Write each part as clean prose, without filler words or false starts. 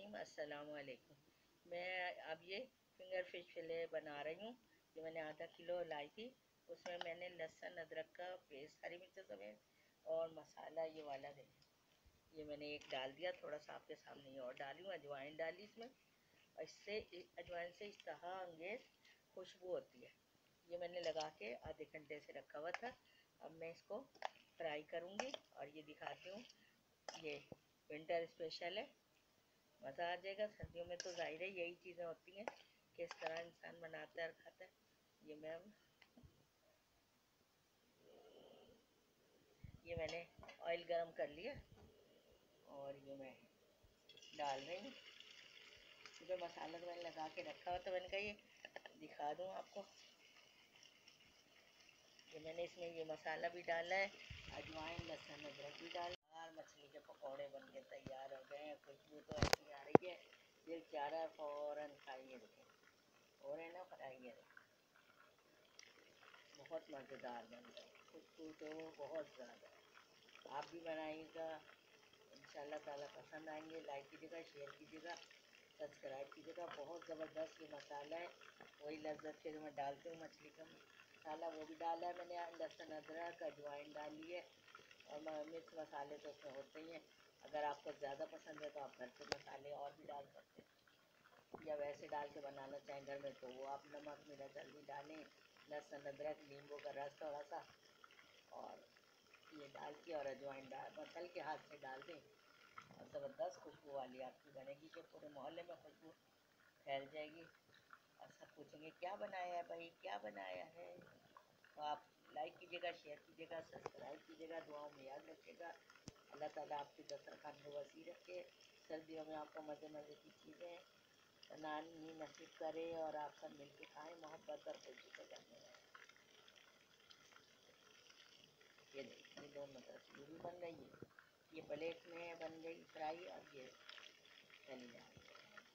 रहीम। अस्सलाम वालेकुम। मैं अब ये फिंगर फिश फिले बना रही हूँ। ये मैंने आधा किलो लाई थी। उसमें मैंने लहसुन अदरक का पेस्ट, हरी मिर्च समेत और मसाला ये वाला ये मैंने एक डाल दिया। थोड़ा सा आपके सामने ये और डाली हूँ, अजवाइन डाली इसमें। और इससे अजवाइन से इस तरह अंगेज खुशबू होती है। ये मैंने लगा के आधे घंटे से रखा हुआ था। अब मैं इसको फ्राई करूँगी और ये दिखाती हूँ। ये विंटर स्पेशल है, मज़ा आ जाएगा। सर्दियों में तो ज़ाहिर है यही चीज़ें होती हैं कि इस तरह इंसान बनाता है और खाता है। ये मैंने ऑयल गरम कर लिया और ये मैं डाल रही हूँ। सुबह मसाला तो मैंने लगा के रखा हुआ, तो मैंने कहा ये दिखा दूँ आपको। ये मैंने इसमें ये मसाला भी डाला है, अजवाइन लहसुन अदरक भी डाला। और मछली के पकौड़े बन के तैयार हो गए हैं। खुशबू तो ऐसी आ रही है, दिल चाह रहा है फ़ौरन खाइए। देखें हो रहे ना फ्राई, बहुत मज़ेदार बन गए। खुशबू तो बहुत ज़्यादा है। आप भी बनाइएगा, इंशाल्लाह ताला पसंद आएंगे। लाइक कीजिएगा, शेयर कीजिएगा, सब्सक्राइब कीजिएगा। बहुत ज़बरदस्त ये मसाला है, वही लज्जत के जो मैं डालती हूँ मछली का मसाला वो भी डाला है मैंने। लहसुन अदरक अजवाइन डाली है और मिर्च मसाले तो उसमें होते ही हैं। अगर आपको ज़्यादा पसंद है तो आप घर के मसाले और भी डाल सकते हैं, या वैसे डाल के बनाना चाहें घर में तो वो आप नमक मिर्च हल्दी डालें, लहसुन अदरक नींबू का रस थोड़ा सा और ये डाल के और अजवाइन मसल के हाथ से डाल दें और ज़बरदस्त खुशबू वाली आपकी बनेगी कि पूरे मोहल्ले में खुशबू फैल जाएगी और सब पूछेंगे क्या बनाया है भाई, क्या बनाया है। तो आप लाइक कीजिएगा, शेयर कीजिएगा, सब्सक्राइब कीजिएगा। दुआओं में याद रखिएगा। अल्लाह ताला आपकी दस्तरखान को वसी रखे। सर्दियों में आपको मज़े मज़े की चीज़ें बनानी नसीब करे और आप सब मिल के खाएँ, मोहब्बत और खुशी से करने में। ये देखिए, ये दोनों तरफ ये भी बन गई है, ये प्लेट में बन गई फ्राई और ये चली जा रही है।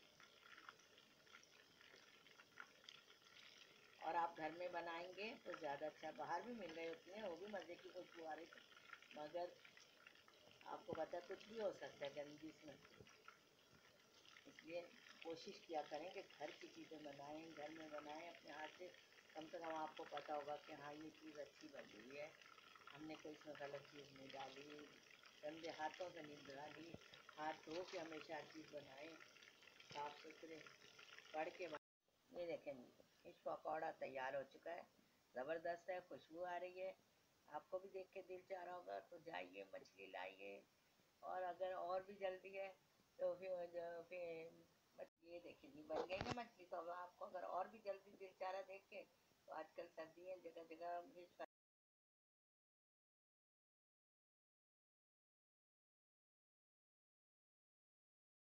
और आप घर में बनाएंगे तो ज़्यादा अच्छा। बाहर भी मिल रही होती हैं, वो भी मज़े की खुशबू आ रही थी, मगर आपको पता कुछ भी हो सकता है गंदगी इसमें। इसलिए कोशिश किया करें कि घर की चीज़ें बनाएं, घर में बनाएं अपने हाथ से। कम से कम आपको पता होगा कि हाँ ये चीज़ अच्छी बन रही है, हमने कोई इसमें गलत चीज़ नहीं डाली, गंदे हाथों से नहीं डाली। हाथ धो के हमेशा हर चीज़ बनाएं, साफ सुथरे पढ़ के। ये देखें जी, फिश पकौड़ा तैयार हो चुका है, ज़बरदस्त है, खुशबू आ रही है। आपको भी देख के दिल चाह रहा होगा तो जाइए मछली लाइए। और अगर और भी जल्दी है तो फिर ये देखिए जी बन गई है मछली। तो अब आपको अगर और भी जल्दी दिल चाह रहा देख के तो आजकल सर्दी है, जगह जगह फिश